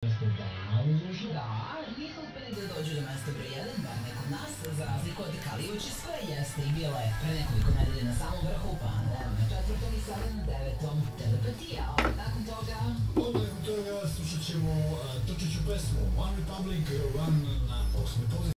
mjesto 2 u Nišu. Da, nisu uspeli da dođu do mesta broj 1, bar ne kod nas, za razliku od Kaliučić koja jeste i bila je pre nekoliko nedelje na samom vrhu, pa na 4. i sada na 9. Telepatija, a nakon toga... Onda nakon toga slušat ćemo Točiću pesmu One Republic, Run na 8. poziciji.